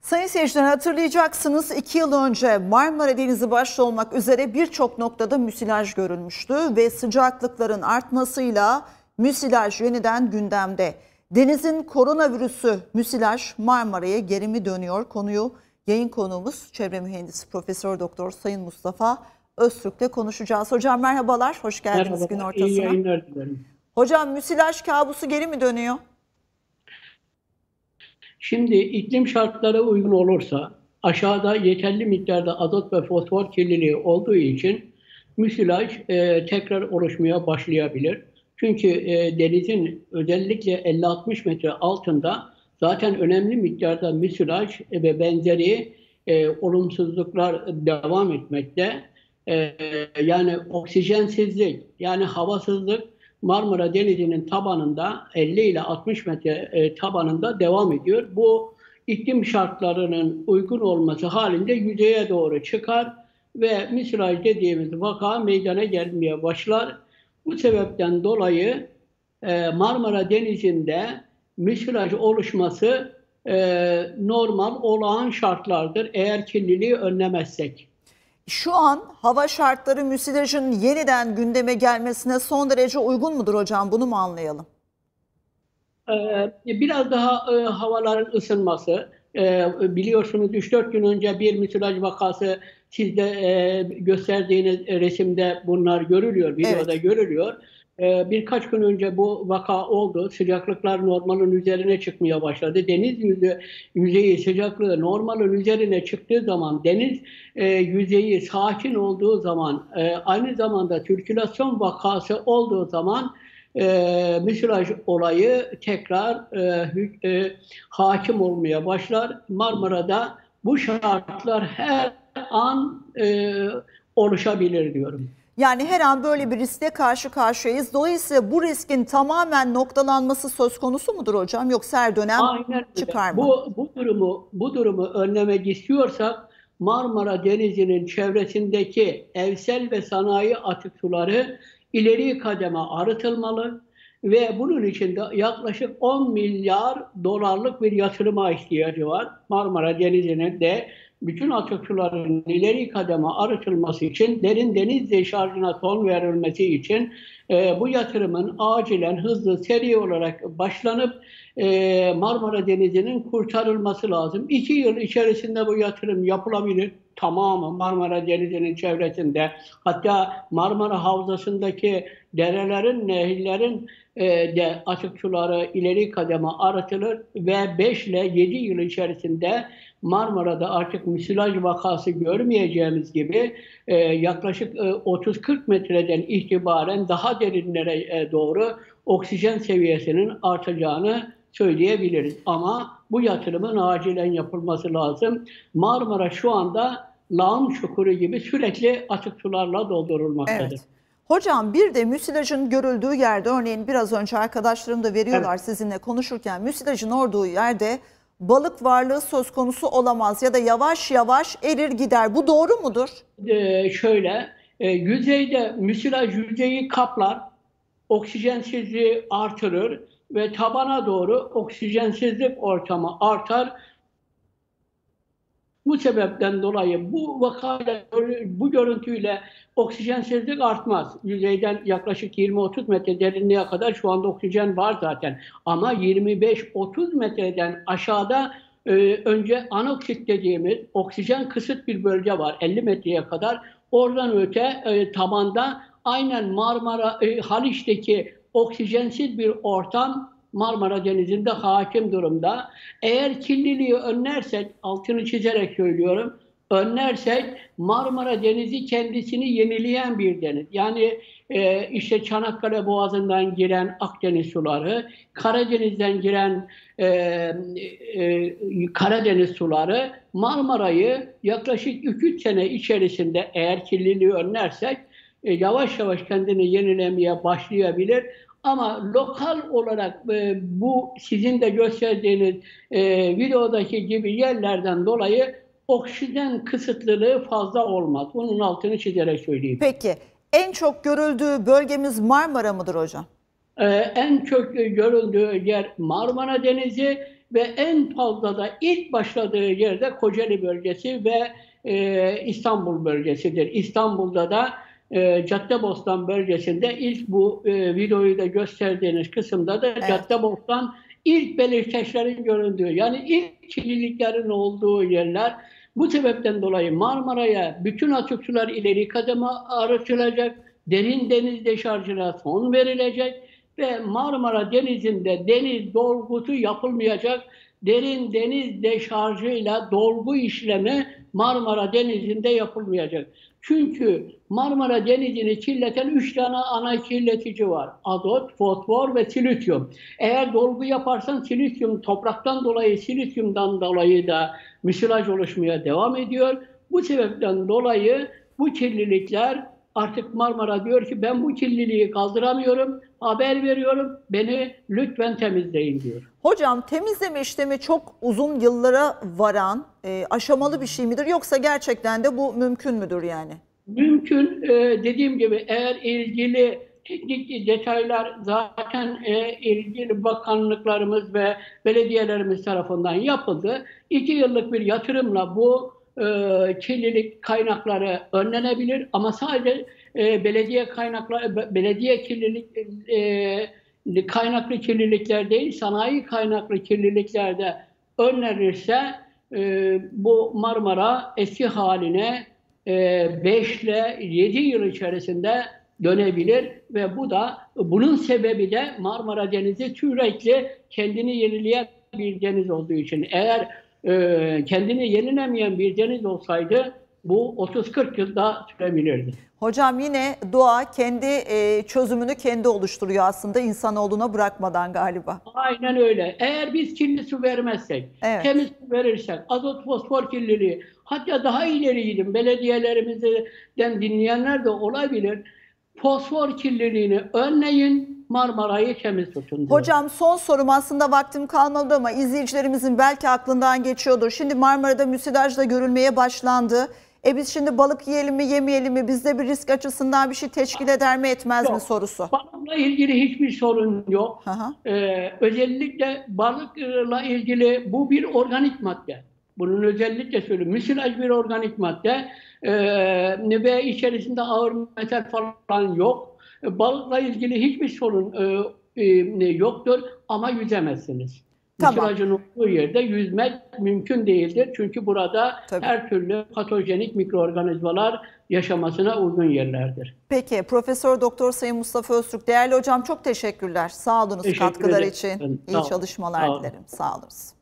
Sayın seyirciler, hatırlayacaksınız 2 yıl önce Marmara Denizi başta olmak üzere birçok noktada müsilaj görülmüştü ve sıcaklıkların artmasıyla müsilaj yeniden gündemde. Denizin koronavirüsü müsilaj Marmara'ya geri mi dönüyor? Konuyu yayın konuğumuz çevre mühendisi Profesör Doktor Sayın Mustafa Öztürk'le konuşacağız. Hocam merhabalar, hoş geldiniz. Merhabalar, gün ortasına. iyi yayınlar dilerim. Hocam müsilaj kabusu geri mi dönüyor? Şimdi iklim şartları uygun olursa aşağıda yeterli miktarda azot ve fosfor kirliliği olduğu için müsilaj tekrar oluşmaya başlayabilir. Çünkü denizin özellikle 50-60 metre altında zaten önemli miktarda müsilaj ve benzeri olumsuzluklar devam etmekte. Yani oksijensizlik, yani havasızlık Marmara Denizi'nin tabanında 50 ile 60 metre tabanında devam ediyor. Bu iklim şartlarının uygun olması halinde yüzeye doğru çıkar ve müsilaj dediğimiz vaka meydana gelmeye başlar. Bu sebepten dolayı Marmara Denizi'nde müsilaj oluşması normal, olağan şartlardır eğer kirliliği önlemezsek. Şu an hava şartları müsilajın yeniden gündeme gelmesine son derece uygun mudur hocam? Bunu mu anlayalım? Biraz daha havaların ısınması. Biliyorsunuz 3-4 gün önce bir müsilaj vakası sizde gösterdiğiniz resimde bunlar görülüyor, videoda evet, görülüyor. Birkaç gün önce bu vaka oldu. Sıcaklıklar normalin üzerine çıkmaya başladı. Deniz yüzeyi sıcaklığı normalin üzerine çıktığı zaman, deniz yüzeyi sakin olduğu zaman, aynı zamanda sirkülasyon vakası olduğu zaman müsilaj olayı tekrar hakim olmaya başlar. Marmara'da bu şartlar her an oluşabilir diyorum. Yani her an böyle bir riske karşı karşıyayız. Dolayısıyla bu riskin tamamen noktalanması söz konusu mudur hocam? Yoksa her dönem çıkar mı? Bu durumu önlemek istiyorsak Marmara Denizi'nin çevresindeki evsel ve sanayi atık suları ileri kademe arıtılmalı ve bunun için de yaklaşık 10 milyar dolarlık bir yatırıma ihtiyacı var. Marmara Denizi'nin de bütün atık suların ileri kademe arıtılması için, derin deniz deşarjına son verilmesi için bu yatırımın acilen, hızlı, seri olarak başlanıp Marmara Denizi'nin kurtarılması lazım. 2 yıl içerisinde bu yatırım yapılabilir. Tamamı Marmara Denizi'nin çevresinde, hatta Marmara Havzası'ndaki derelerin, nehirlerin de atık suları ileri kademe arıtılır ve 5 ile 7 yıl içerisinde Marmara'da artık müsilaj vakası görmeyeceğimiz gibi yaklaşık 30-40 metreden itibaren daha derinlere doğru oksijen seviyesinin artacağını söyleyebiliriz. Ama bu yatırımın acilen yapılması lazım. Marmara şu anda lağım çukuru gibi sürekli atık sularla doldurulmaktadır. Evet. Hocam bir de müsilajın görüldüğü yerde, örneğin biraz önce arkadaşlarım da veriyorlar, evet, sizinle konuşurken, müsilajın olduğu yerde balık varlığı söz konusu olamaz ya da yavaş yavaş erir gider. Bu doğru mudur? Yüzeyde müsilaj yüzeyi kaplar, oksijensizliği artırır ve tabana doğru oksijensizlik ortamı artar. Bu sebepten dolayı bu vakayla, bu görüntüyle oksijensizlik artmaz. Yüzeyden yaklaşık 20-30 metre derinliğe kadar şu anda oksijen var zaten. Ama 25-30 metreden aşağıda önce anoksit dediğimiz oksijen kısıt bir bölge var. 50 metreye kadar. Oradan öte tabanda aynen Marmara, Haliç'teki oksijensiz bir ortam Marmara Denizi'nde hakim durumda. Eğer kirliliği önlersek, altını çizerek söylüyorum, önlersek Marmara Denizi kendisini yenileyen bir deniz. Yani işte Çanakkale Boğazı'ndan giren Akdeniz suları, Karadeniz'den giren Karadeniz suları Marmara'yı yaklaşık 2-3 sene içerisinde eğer kirliliği önlersek yavaş yavaş kendini yenilemeye başlayabilir. Ama lokal olarak bu sizin de gösterdiğiniz videodaki gibi yerlerden dolayı oksijen kısıtlılığı fazla olmaz. Bunun altını çizerek söyleyeyim. Peki en çok görüldüğü bölgemiz Marmara mıdır hocam? En çok görüldüğü yer Marmara Denizi. ve en fazla da ilk başladığı yerde Kocaeli bölgesi ve İstanbul bölgesidir. İstanbul'da da Caddebostan bölgesinde ilk bu videoyu da gösterdiğiniz kısımda da Evet. Caddebostan ilk belirteçlerin göründüğü, yani ilk kirliliklerin olduğu yerler. Bu sebepten dolayı Marmara'ya bütün atık sular ileri kademe arıtılacak, derin deniz deşarjına son verilecek ve Marmara Denizi'nde deniz dolgusu yapılmayacak. Derin deniz deşarjıyla dolgu işlemi Marmara Denizi'nde yapılmayacak. Çünkü Marmara Denizi'ni kirleten 3 tane ana kirletici var. Azot, fosfor ve silisyum. Eğer dolgu yaparsan silisyum, topraktan dolayı, silisyumdan dolayı da müsilaj oluşmaya devam ediyor. Bu sebepten dolayı bu kirlilikler, artık Marmara diyor ki ben bu kirliliği kaldıramıyorum, haber veriyorum, beni lütfen temizleyin diyor. Hocam, temizleme işlemi çok uzun yıllara varan aşamalı bir şey midir, yoksa gerçekten de bu mümkün müdür yani? Mümkün. Dediğim gibi eğer ilgili teknik detaylar zaten ilgili bakanlıklarımız ve belediyelerimiz tarafından yapıldı. 2 yıllık bir yatırımla bu kirlilik kaynakları önlenebilir ama sadece belediye kaynakları, belediye kirlilik kaynaklı kirlilikler değil, sanayi kaynaklı kirliliklerde önlenirse bu Marmara eski haline 5 ile 7 yıl içerisinde dönebilir ve bunun sebebi de Marmara Denizi sürekli kendini yenileyen bir deniz olduğu için. Eğer kendini yenilemeyen bir deniz olsaydı bu 30-40 yılda sürebilirdi. Hocam, yine doğa kendi çözümünü kendi oluşturuyor aslında, insanoğluna bırakmadan galiba. Aynen öyle. Eğer biz kirli su vermezsek, Evet. temiz su verirsek, azot fosfor kirliliği, hatta daha ileri gidin, belediyelerimizden dinleyenler de olabilir. Fosfor kirliliğini önleyin, Marmara'yı temiz tutun diyor. Hocam, son sorum, aslında vaktim kalmadı ama izleyicilerimizin belki aklından geçiyordur. Şimdi Marmara'da müsilaj da görülmeye başlandı. Biz şimdi balık yiyelim mi yemeyelim mi, bizde bir risk açısından bir şey teşkil eder mi etmez mi sorusu. Balıkla ilgili hiçbir sorun yok. Özellikle balıkla ilgili bu bir organik madde. Bunun özellikle söyleyeyim. Müsilaj bir organik madde ve içerisinde ağır metal falan yok. Balıkla ilgili hiçbir sorun yoktur ama yüzemezsiniz. Tamam. Müsilajın olduğu yerde yüzmek mümkün değildir. Çünkü burada Tabii. her türlü patojenik mikroorganizmalar yaşamasına uygun yerlerdir. Peki, Profesör Doktor Sayın Mustafa Öztürk, değerli hocam, çok teşekkürler. Sağ olunuz katkılar için. İyi çalışmalar dilerim. Sağ olun.